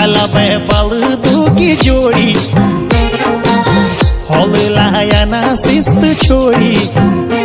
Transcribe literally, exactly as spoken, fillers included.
चला मैं बल दू की जोड़ी हौल लाया ना शिस्त छोड़ी।